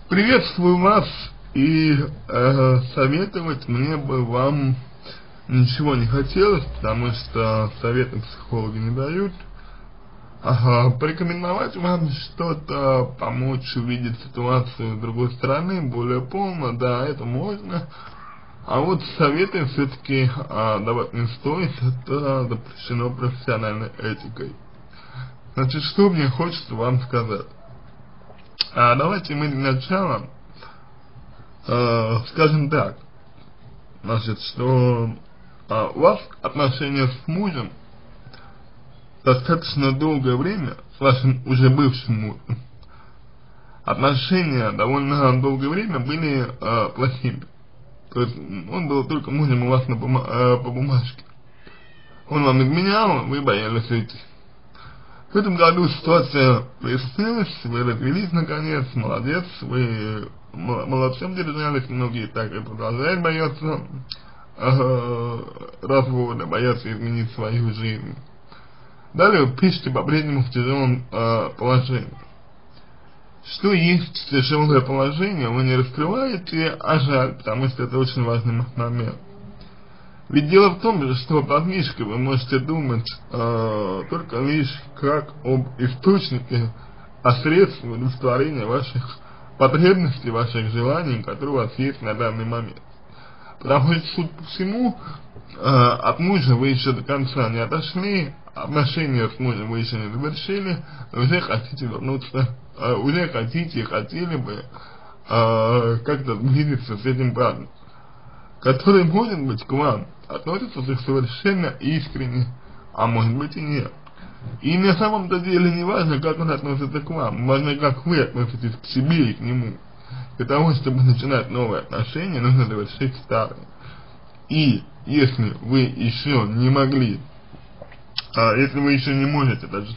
Приветствую вас и советовать мне бы вам ничего не хотелось, потому что советы психологи не дают. Порекомендовать вам что-то, помочь увидеть ситуацию с другой стороны, более полно, да, это можно. А вот советы все-таки давать не стоит, это запрещено профессиональной этикой. Значит, что мне хочется вам сказать. Давайте мы для начала скажем так, значит, что у вас отношения с мужем достаточно долгое время, с вашим уже бывшим мужем, отношения довольно долгое время были плохими. То есть он был только мужем у вас по бумажке. Он вам изменял, вы боялись уйти. В этом году ситуация прояснилась, вы развелись наконец, молодец, вы молодцом держались, многие так и продолжают бояться развода, боятся изменить свою жизнь. Далее вы пишете по-прежнему в тяжелом положении. Что есть тяжелое положение, вы не раскрываете, а жаль, потому что это очень важный момент. Ведь дело в том, что под мишкой вы можете думать только лишь как об источнике, о средстве удовлетворения ваших потребностей, ваших желаний, которые у вас есть на данный момент. Потому что, судя по всему, от мужа вы еще до конца не отошли, отношения с мужем вы еще не завершили, уже хотите вернуться, уже хотите и хотели бы как-то сблизиться с этим парнем, который, может быть, к вам относится совершенно искренне, а может быть и нет. И на самом-то деле не важно, как он относится к вам, важно, как вы относитесь к себе и к нему. Для того, чтобы начинать новые отношения, нужно завершить старые. И если вы еще не могли, если вы еще не можете даже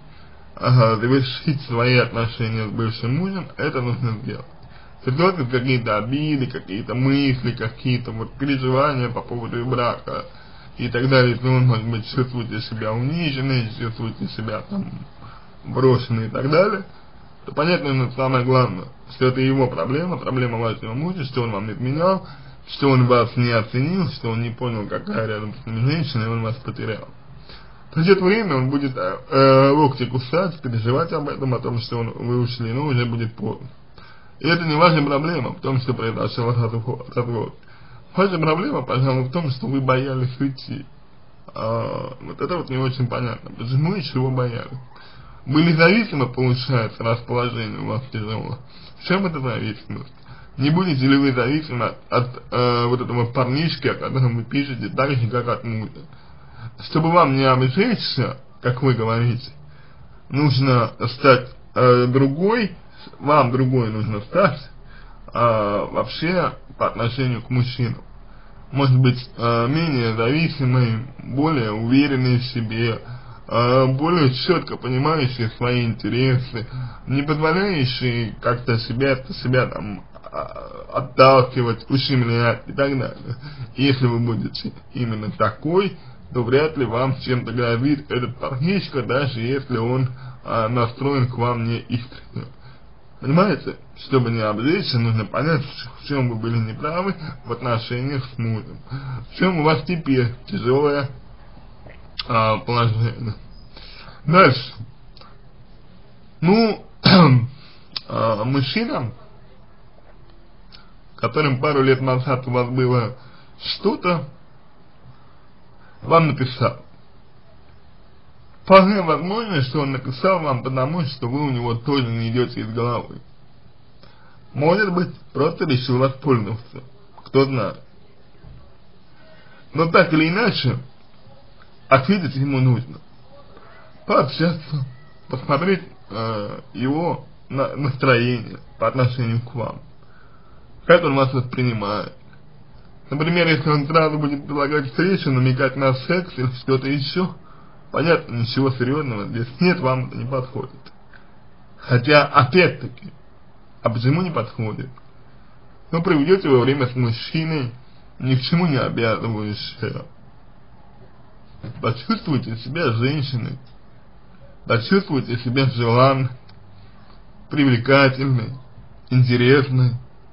завершить свои отношения с бывшим мужем, это нужно сделать. Ситуации, какие-то обиды, какие-то мысли, какие-то вот переживания по поводу брака и так далее, если вы, может быть, чувствуете себя униженной, чувствуете себя там брошенной и так далее, то понятно, но самое главное, что это его проблема, проблема вашего мужа, что он вам изменял, что он вас не оценил, что он не понял, какая рядом с ним женщина, и он вас потерял. Придет время, он будет локти кусать, переживать об этом, о том, что вы ушли, но уже будет поздно. И это не ваша проблема в том, что произошел развод. Ваша проблема, пожалуй, в том, что вы боялись уйти. Вот это вот не очень понятно. Почему и чего боялись? Были зависимы, получается, расположение у вас тяжело. В чем эта зависимость? Не будете ли вы зависимы от вот этого парнишки, о котором вы пишете, так же, как от мужа? Чтобы вам не обжечься, как вы говорите, нужно стать другой, вам другой нужно стать вообще по отношению к мужчинам. Может быть, менее зависимый, более уверенный в себе, более четко понимающий свои интересы, не позволяющий как-то себя там отталкивать, ущемлять и так далее. Если вы будете именно такой, то вряд ли вам чем-то грозит этот парнишка, даже если он настроен к вам не искренне. Понимаете? Чтобы не обжечься, нужно понять, в чем вы были неправы в отношениях с мужем. В чем у вас теперь тяжелое положение. Дальше. Ну, мужчинам, которым пару лет назад у вас было что-то, вам написал. Вполне возможно, что он написал вам потому, что вы у него тоже не идете из головы. Может быть, просто решил воспользоваться. Кто знает. Но так или иначе, ответить ему нужно. Пообщаться, посмотреть его настроение по отношению к вам. Как он вас воспринимает. Например, если он сразу будет предлагать встречу, намекать на секс или что-то еще, понятно, ничего серьезного здесь нет, вам это не подходит. Хотя, опять-таки, а почему не подходит? Ну, проведете вы время с мужчиной, ни к чему не обязывающее. Почувствуйте себя женщиной, почувствуйте себя желанной, привлекательной, интересный,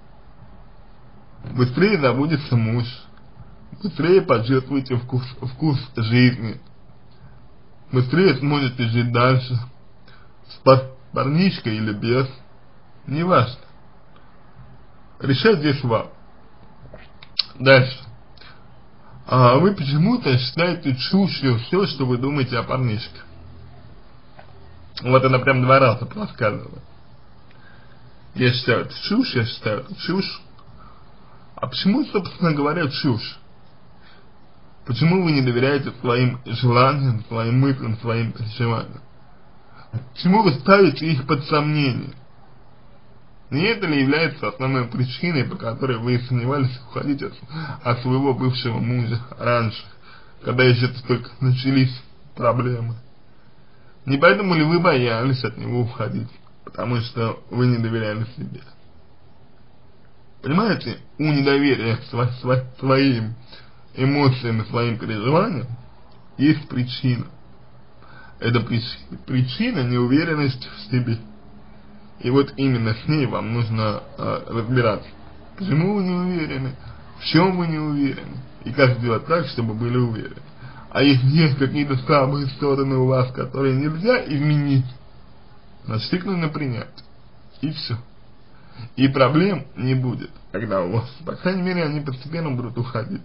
быстрее забудется муж, быстрее почувствуете вкус жизни, быстрее сможете жить дальше, с парнишкой или без, неважно. Решать здесь вам. Дальше. Вы почему-то считаете чушью все, что вы думаете о парнишке. Вот она прям 2 раза рассказывала. Я считаю это чушь, я считаю это чушь. А почему, собственно говоря, чушь? Почему вы не доверяете своим желаниям, своим мыслям, своим переживаниям? Почему вы ставите их под сомнение? Не это ли является основной причиной, по которой вы сомневались уходить от своего бывшего мужа раньше, когда еще только начались проблемы? Не поэтому ли вы боялись от него уходить? Потому что вы не доверяли себе. Понимаете, у недоверия к своим эмоциям и своим переживаниям есть причина. Это причина неуверенности в себе. И вот именно с ней вам нужно разбираться. Почему вы не уверены, в чем вы не уверены, и как сделать так, чтобы были уверены. А если есть какие-то слабые стороны у вас, которые нельзя изменить, значит их нужно принять. И все. И проблем не будет, когда у вас, по крайней мере, они постепенно будут уходить.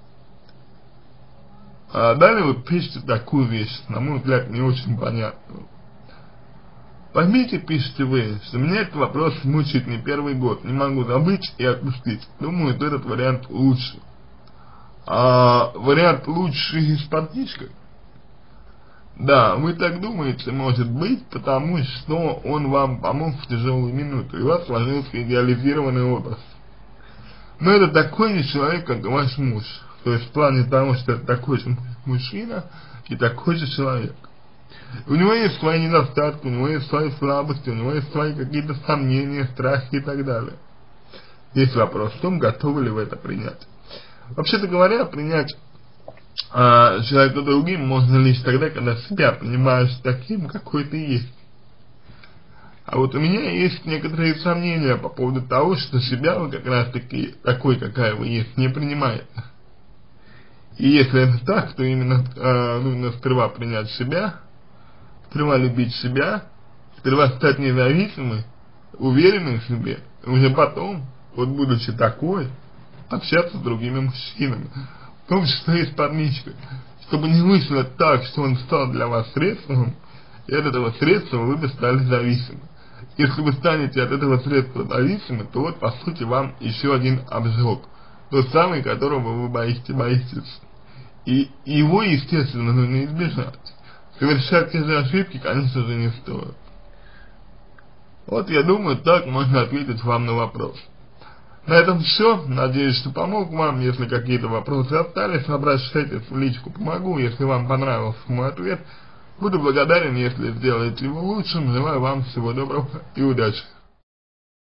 Далее вы пишете такую вещь, на мой взгляд, не очень понятную. Поймите, пишите вы, что меня этот вопрос мучает не 1-й год, не могу забыть и отпустить. Думаю, что этот вариант лучше. Вариант лучше с парнишкой? Да, вы так думаете, может быть, потому что он вам помог в тяжелую минуту, и у вас сложился идеализированный образ. Но это такой же человек, как и ваш муж. То есть в плане того, что это такой же мужчина и такой же человек. У него есть свои недостатки, у него есть свои слабости, у него есть свои какие-то сомнения, страхи и так далее. Есть вопрос в том, готовы ли вы это принять. Вообще-то говоря, принять человека другим можно лишь тогда, когда себя принимаешь таким, какой ты есть. А вот у меня есть некоторые сомнения по поводу того, что себя вы как раз таки такой, какая вы есть, не принимаете. И если это так, то именно нужно сперва принять себя, сперва любить себя, сперва стать независимой, уверенной в себе, и уже потом, вот будучи такой, общаться с другими мужчинами, в том числе и с парничкой, чтобы не вышло так, что он стал для вас средством, и от этого средства вы бы стали зависимы. Если вы станете от этого средства зависимы, то вот по сути вам еще один обжог, тот самый, которого вы боитесь. И его, естественно, нужно избежать. Совершать те же ошибки, конечно же, не стоит. Вот я думаю, так можно ответить вам на вопрос. На этом все. Надеюсь, что помог вам. Если какие-то вопросы остались, обращайтесь в личку, помогу. Если вам понравился мой ответ, буду благодарен, если сделаете его лучшим. Желаю вам всего доброго и удачи.